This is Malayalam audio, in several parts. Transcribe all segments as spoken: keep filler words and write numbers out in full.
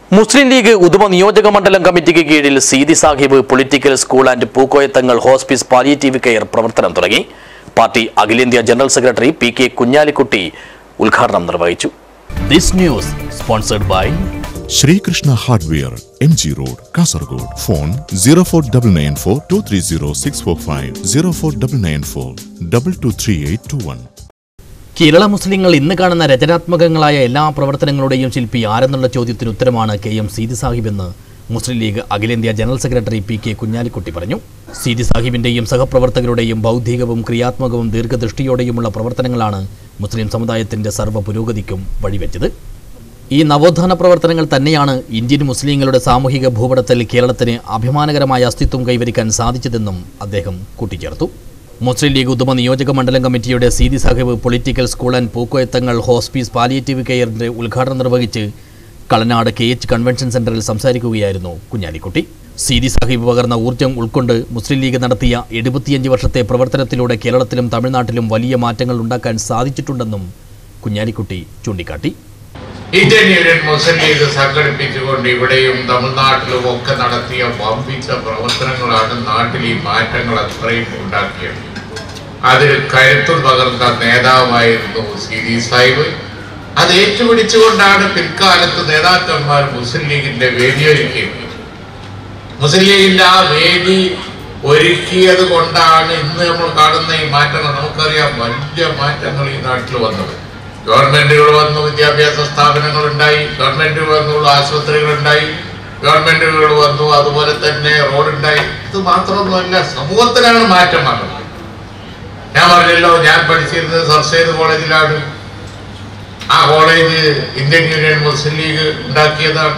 മുസ്ലിം ലീഗ് ഉദുമ നിയോജക മണ്ഡലം കമ്മിറ്റിക്ക് കീഴിൽ Seethi Sahib political school and Pookoyathangal hospice palliative care പ്രവർത്തനം തുടങ്ങി. പാർട്ടി അഖിലേന്ത്യാ general secretary P K Kunhalikutty ഉദ്ഘാടനം നിർവഹിച്ചു. This news sponsored by Shri Krishna Hardware, M G Road, Kasaragod. Phone zero four nine nine four two three zero six four five zero four nine nine four two two three eight two one. Kerala മുസ്ലിങ്ങൾ ഇന്ന് കാണുന്ന രചനാത്മകങ്ങളായ എല്ലാ പ്രവർത്തനങ്ങളുടെയും ശില്പി ആരെന്നുള്ള ചോദ്യത്തിന് ഉത്തരമാണ് കെ എം സീതി സാഹിബ് എന്ന് മുസ്ലിം ലീഗ് അഖിലേന്ത്യാ general secretary P K Kunhalikutty പറഞ്ഞു. സീതി സാഹിബിന്റെയും സഹപ്രവർത്തകരുടെയും ബൗദ്ധികവും ക്രിയാത്മകവും ദീർഘദൃഷ്ടിയോടെയുമുള്ള പ്രവർത്തനങ്ങളാണ് മുസ്ലിം സമുദായത്തിന്റെ സർവ്വ പുരോഗതിക്കും വഴിവെച്ചത്. ഈ നവോത്ഥാന പ്രവർത്തനങ്ങൾ തന്നെയാണ് ഇന്ത്യൻ മുസ്ലിങ്ങളുടെ സാമൂഹിക ഭൂപടത്തിൽ കേരളത്തിന് അഭിമാനകരമായ അസ്തിത്വം കൈവരിക്കാൻ സാധിച്ചതെന്നും അദ്ദേഹം കൂട്ടിച്ചേർത്തു. മുസ്ലിം ലീഗ് ഉദുമ നിയോജക മണ്ഡലം കമ്മിറ്റിയുടെ Seethi Sahib political school and Pookoyathangal hospice palliative കെയറിന്റെ ഉദ്ഘാടനം നിർവഹിച്ച് കളനാട് കെ എച്ച് കൺവെൻഷൻ സെന്ററിൽ സംസാരിക്കുകയായിരുന്നു കുഞ്ഞാലിക്കുട്ടി. സീതി സാഹിബ് പകർന്ന ഊർജ്ജം ഉൾക്കൊണ്ട് മുസ്ലിം ലീഗ് നടത്തിയ എഴുപത്തിയഞ്ച് വർഷത്തെ പ്രവർത്തനത്തിലൂടെ കേരളത്തിലും തമിഴ്നാട്ടിലും വലിയ മാറ്റങ്ങൾ ഉണ്ടാക്കാൻ സാധിച്ചിട്ടുണ്ടെന്നും കുഞ്ഞാലിക്കുട്ടി ചൂണ്ടിക്കാട്ടി. ഇന്ത്യൻ യൂണിയൻ മുസ്ലിം ലീഗ് സംഘടിപ്പിച്ചുകൊണ്ട് ഇവിടെയും തമിഴ്നാട്ടിലും ഒക്കെ നടത്തിയ വമ്പിച്ച പ്രവർത്തനങ്ങളാണ് നാട്ടിൽ ഈ മാറ്റങ്ങൾ അത്രയും ഉണ്ടാക്കിയത്. അതിൽ കരുത്തു പകർന്ന നേതാവായിരുന്നു സീതി സാഹിബ്. അത് ഏറ്റുപിടിച്ചുകൊണ്ടാണ് പിൽക്കാലത്ത് നേതാക്കന്മാർ മുസ്ലിം ലീഗിന്റെ വേദിയൊരുക്കിയത്. മുസ്ലിം ലീഗിന്റെ ആ വേദി ഒരുക്കിയത് കൊണ്ടാണ് ഇന്ന് നമ്മൾ കാണുന്ന ഈ മാറ്റങ്ങൾ. നമുക്കറിയാം, വലിയ മാറ്റങ്ങൾ ഈ നാട്ടിൽ വന്നത്. ഗവൺമെന്റുകൾ വന്നു, വിദ്യാഭ്യാസ സ്ഥാപനങ്ങൾ ഉണ്ടായി, ഗവൺമെന്റുകൾ വന്നുള്ള ആശുപത്രികൾ ഉണ്ടായി, ഗവൺമെന്റുകൾ വന്നു, അതുപോലെ തന്നെ റോഡുണ്ടായി. ഇത് മാത്രമൊന്നുമല്ല, സമൂഹത്തിലാണ് മാറ്റം വന്നത്. ഞാൻ പറഞ്ഞല്ലോ, ഞാൻ പഠിച്ചിരുന്നത് സർസൈദ് കോളേജിലാണ്. ആ college Indian Union Muslim League ഉണ്ടാക്കിയതാണ്.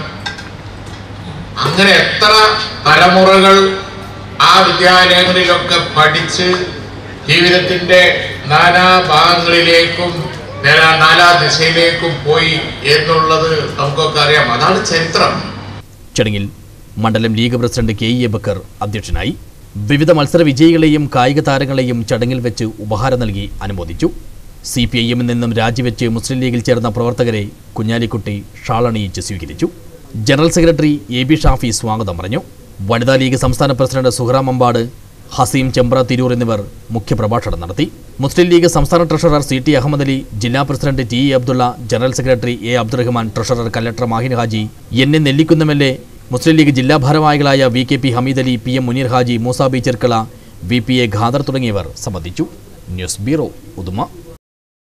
അങ്ങനെ എത്ര തലമുറകൾ ആ വിദ്യാലയങ്ങളിലൊക്കെ പഠിച്ച് ജീവിതത്തിന്റെ നാനാ ഭാഗങ്ങളിലേക്കും നാനാ ദിശയിലേക്കും പോയി എന്നുള്ളത് നമുക്കൊക്കെ അറിയാം. അതാണ് ചരിത്രം. ചടങ്ങിൽ മണ്ഡലം League president K E Bakar അധ്യക്ഷനായി. വിവിധ മത്സര വിജയികളെയും കായിക താരങ്ങളെയും ചടങ്ങിൽ വെച്ച് ഉപഹാരം നൽകി അനുമോദിച്ചു. സി പി ഐ എമ്മിൽ നിന്നും രാജിവെച്ച് മുസ്ലിം ലീഗിൽ ചേർന്ന പ്രവർത്തകരെ കുഞ്ഞാലിക്കുട്ടി ഷാളണിയിച്ച് സ്വീകരിച്ചു. General secretary A B Shafi സ്വാഗതം പറഞ്ഞു. വനിതാ ലീഗ് സംസ്ഥാന പ്രസിഡന്റ് സുഹ്റാം അമ്പാട്, ഹസീം ചെമ്പ്ര തിരൂർ എന്നിവർ മുഖ്യപ്രഭാഷണം നടത്തി. മുസ്ലിം ലീഗ് സംസ്ഥാന treasurer C T Ahmed Ali, ജില്ലാ president T A Abdulla, general secretary A Abdurahman, treasurer collector Mahin Haji, N A Nellikkunnam L A, Muslim League ജില്ലാ ഭാരവാഹികളായ V K P Hameed Ali, P M Muneer Haji, Moosabi Cherkala, V P A Khader തുടങ്ങിയവർ സംബന്ധിച്ചു. News bureau, Uduma.